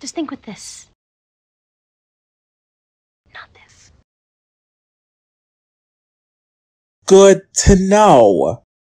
Just think with this. Not this. Good to know.